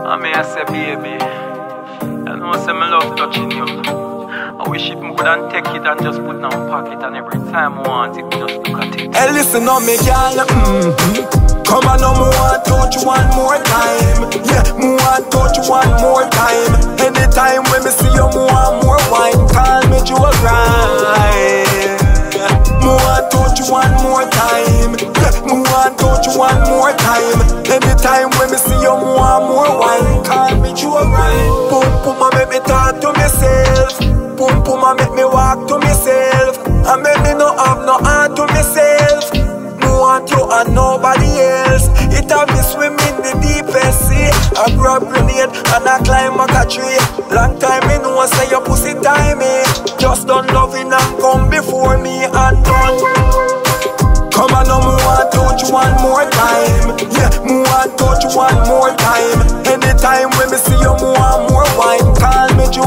I say, baby, I know I say I love touching you. I wish it me could and take it and just put it in my pocket, and every time I want it, just look at it. Hey, listen on me, girl. Come on, now, me want touch you one more time. Yeah, me want touch you one more time. Anytime when me see you, me want more wine. Call me Joe Grind. Me want touch you one more time. Yeah, me want touch you one more time. Anytime when me see you, me want more wine. Call me Joe Grind. Boom, boom, I make me talk to myself. Boom, boom, I make me walk to myself. I make me no have no heart to myself. Want you and nobody else. It have me swim in the deepest sea. I grab grenade and I climb a tree. Long time me know say your pussy timey. Just done loving and come before me and done. Come on now, me want touch you one more time. Yeah, me want touch you one more time. Anytime when me see you, me want more wine. Call me Joe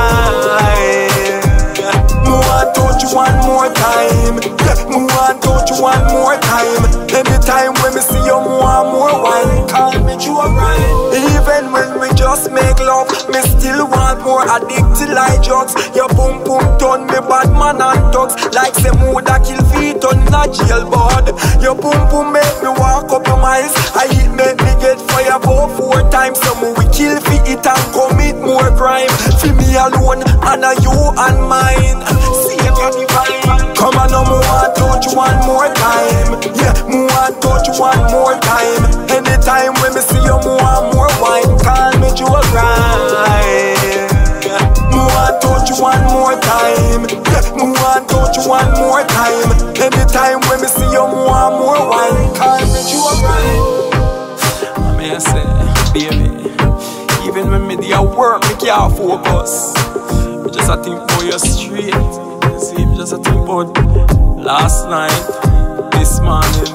Grind. Me want touch you one more time. Yeah, me want touch you one more time. Anytime when me see you, me want more wine. Call me Joe Grind. Even when we just make love, me still want more. Addicted like drugs. Your boom boom turn me bad man and thugs. Like some mood that kill feet on a jail board. Your boom boom make me walk up your miles. I eat make me get fire about 4 times. So we kill for it and commit more crime. For me alone and you and mine. See if you're divine. Come on now, me want touch you one more time. Yeah, me want touch you one more time. Anytime when me see you, me want more wine. Call me Joe Grind. Me want touch you one more time. Yeah, me want touch you one more time. Anytime when me see you, me want more wine. Call me Joe Grind. I say, baby, even when me do your work, me can't focus. Me just a think about you straight. You see, me just a think about last night, this morning,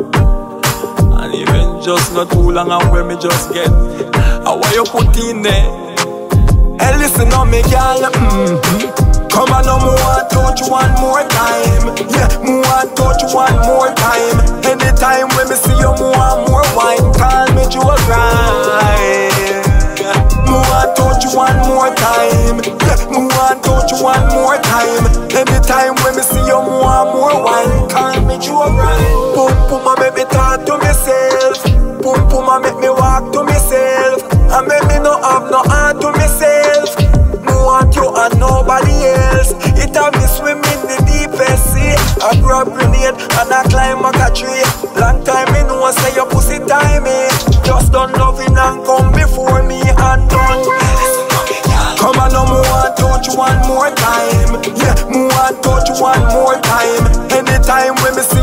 and even just not too long away, me just get what you put in there. Hey, listen on me, girl. Come on now, me want touch you one more time. Yeah, me want touch you one more time. Anytime when me see you, me want more wine. Call me Joe Grind. Me want touch you one more time. Yeah, me want touch you one more time. Anytime when me see you, me want more wine. Call me Joe Grind. Boom boom, I make me talk to myself. Boom boom, I make me walk to myself. I make me no have no heart to myself. Me want you and nobody else. It have me swim in the deepest sea. I grab grenade and I climb a tree. Long time me know say your pussy timey. Just done loving and come before me and done. Come on now, me want touch you one more time. Yeah, me want touch you one more time. Anytime when me